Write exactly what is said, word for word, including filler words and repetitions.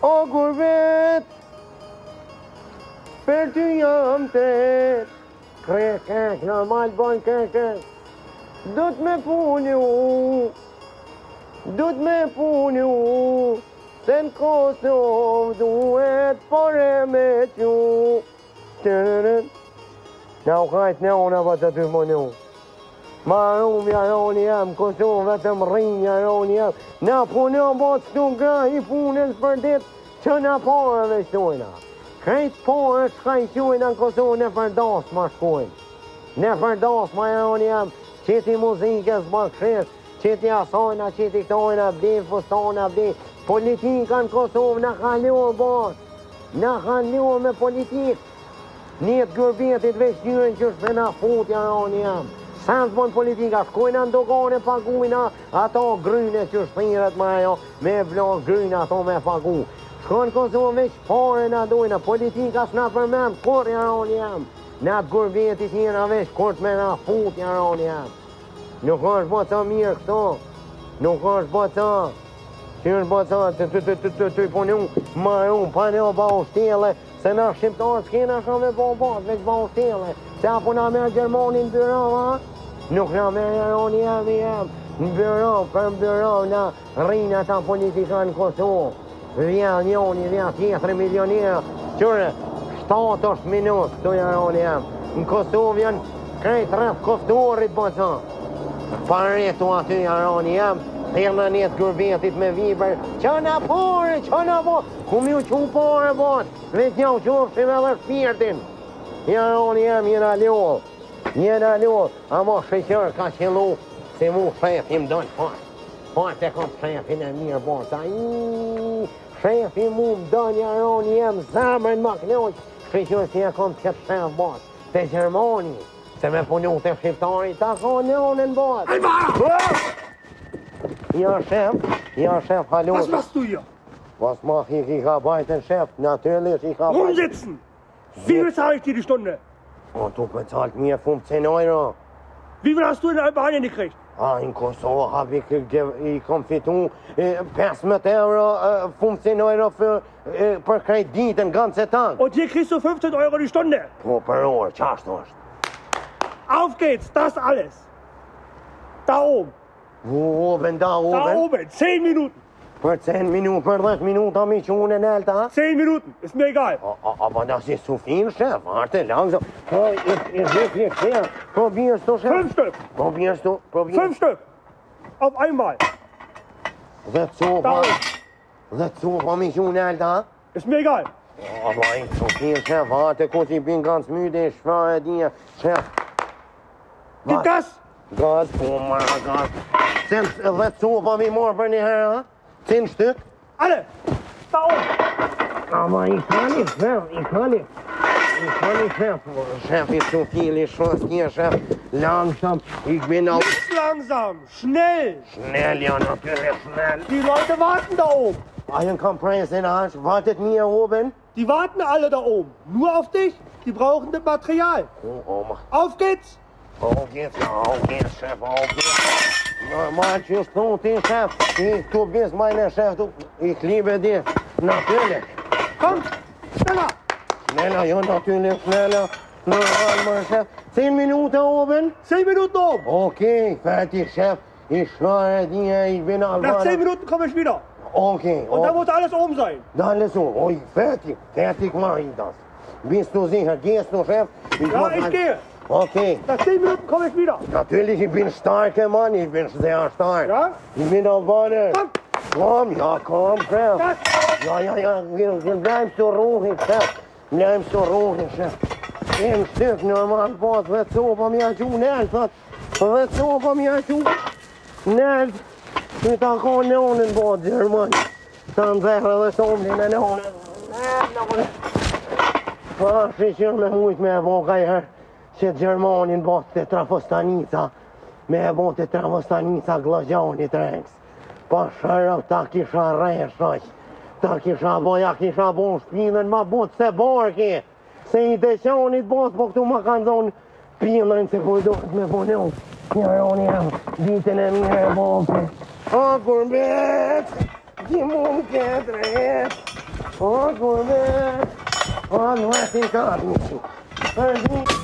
O gurbet, për ty jam tret. Krek, krek, normal bon krek, krek. Do t'me punu, do t'me punu, se në Kosovë duhet pare me t'ju. Na u kajt ne ona pa të ty mënu. Ma rumë jaroni jam, Kosovë vetëm rrinë jaroni jam. Na punon botë s'tu gra i punës për ditë, që na pareve shtojna. Krejt pare shka i qujna në Kosovë në fërdas ma shkojnë. Në fërdas ma jaroni jam, qiti muzikës bakshis, qiti asajna, qiti këtojna, bdin fustana, bdin. Politika në Kosovë në kaluë botë, në kaluë me politikë. Njëtë gërbetit veç njërën që është dhe na fut jaroni jam. Sa në të bënë politika, shkojna në dogane pagujna, ato gryne që shtiret ma jo, me vlog gryne ato me pagu. Shkojnë Kosovë veç pare na dojna, politika s'na përmem, kur jaroni jam. Në të gërbetit njëra veç kur të me na fut jaroni jam. Nuk është bo të mirë këto, nuk është bo të, që është bo të, të të të të të të punu, maru, pa ne o ba u shtjele, se na shqiptarë s'kena shumë me bo batë, veç ba u shtjele, se apo na merë Gjermanin në byro, ha? Nuk na merë jaroni jam i jam, në byro, për në byro, na rrinë ata politika në Kosovë. Vjen njoni, vjen tjetëri milionera, qëre, shtatësh minutë, këtu jaroni jam. Në Kosovë janë krejt rrëth koftuarit, po të. Paretu aty jaroni jam, thirna njetë gërbetit me viber, që na pare, që na pare, ku mi u që pare, bot, vetë një u qofshim edhe shpirtin. Jaroni jam, jena ljohë, jena ljohë, ama shëqër ka qëllu, se mu shefim dojnë fart. Fart e kom shefin e mirë, bot, a i, shefi mu më dojnë jaroni jam, zamën më knoq, shëqër si e kom të këtë shef, bot, te Gjermani, se me punu të shqiptari, ta ka njonën, bot. Ja, shef, ja, shef, hallo. Was machst du hier? Was mach ich? Ich arbeite, Chef. Natürlich, ich arbeite. Rumsitzen! Wie viel zahle ich dir die Stunde? Und du bezahlst mir fünfzehn Euro. Wie viel hast du in Albanien gekriegt? Ah, in Kosovo habe ich, ich Konfitur, äh, fünfzehn Euro, äh, fünfzehn Euro für, äh, per Kredit den ganzen Tag. Und hier kriegst du fünfzehn Euro die Stunde. Pro per Uhr, schaust du. Auf geht's, das alles. Da oben. Wo oben, da oben? Da oben, zehn Minuten. Per zehn Minuten, per dez Minuten habe ich schon einen Alter. Zehn Minuten, ist mir egal. Aber das ist zu viel, Chef. Warte, langsam. Ich, ich suche hier, Chef. Probierst du, Chef? Fünf Stück. Probierst du? Probierst. Fünf Stück. Auf einmal. Wird so, Da oben. wird so von mich schon Alter. Ist mir egal. Aber ich zu viel, Chef. Warte kurz, ich bin ganz müde. Ich schwöre dir, Chef. Gib Gas. Gas, oh mein Gott. Sind, wird so von mir morgen her, zehn Stück? Alle. Da oben. Aber ich kann nicht, Chef. Ich kann nicht. Ich kann nicht, Chef. Chef ist zu viel. Ich schwör's dir, Chef. Langsam. Ich bin auch... Nicht langsam. Schnell. Schnell, ja, natürlich, schnell. Die Leute warten da oben. Ein Kompress in der Arsch. Wartet mir oben. Die warten alle da oben. Nur auf dich. Die brauchen das Material. Oh, oh, mach. Auf geht's. Auf geht's, ja, auf geht's, Chef, auf geht's. Normal, tschüss, du, Chef. Ich, du bist mein Chef, du. Ich liebe dich. Natürlich. Komm, schneller. Schneller, ja, natürlich, schneller. Normal, mein Chef. Zehn Minuten oben? Zehn Minuten oben. Okay, fertig, Chef. Ich schwöre dir, ich bin Nach Albaner. zehn Minuten komme ich wieder. Okay, Und okay. dann muss alles oben sein. Dann ist so. Oi, fertig. Fertig mache ich das. Bist du sicher? Gehst du, Chef? Ich Ja, mach ich ein- gehe. Okay. Nach zehn Minuten komme ich wieder. Natürlich, ich bin starker Mann. Ich bin sehr stark. Ja? Ich bin Albaner. Komm. Komm, ja, komm, Chef. Gas. Ja, ja, ja. Bleib so ruhig, Chef. Bleib so ruhig, Chef. Ein Stück normal, Boss. Wird so bei mir tun, Nelt. Wird so bei mir tun. Nelt. Du tar kanonen, Boss, German. Dann wäre det om den kanonen. Vad kör med hut med våga här. Se Germanin botte trafostanica. Med botte trafostanica glazjoni treks. Pashara taki sharresh. Taki shaboja ki shabon shpinën ma bot se barki. Se i deqonit bot po këtu ma kanë zonë pinën se po dohet me punon. Jaroni jam, ditën e mirë e bote. O, kurbet! Ti mu më ke drejt. Oh, gourmet. Oh, nothing got me.